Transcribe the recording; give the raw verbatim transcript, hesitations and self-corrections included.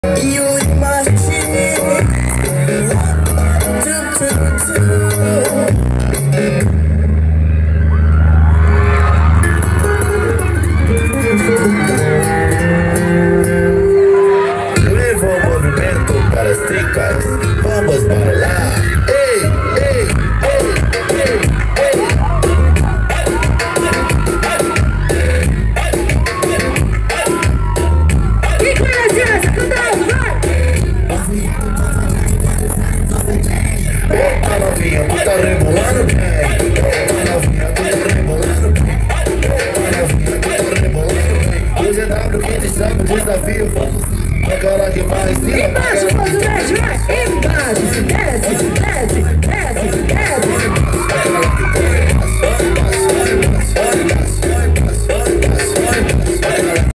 You in my shit. Do, do, do. Leva o movimento para as tricas. Vamos para lá. Ei, ei, ei, ei, ei. Quem conhece essa? Canta aí, vai! Opa, novinha, tu tá rebolando bem. Opa, novinha, tu tá rebolando bem. Opa, novinha, tu tá rebolando bem. Hoje é W que te chama, desafio. Vamos aquela que vai em cima. Embaixo, faz o médio, vai! Embaixo, desce, desce, desce, desce.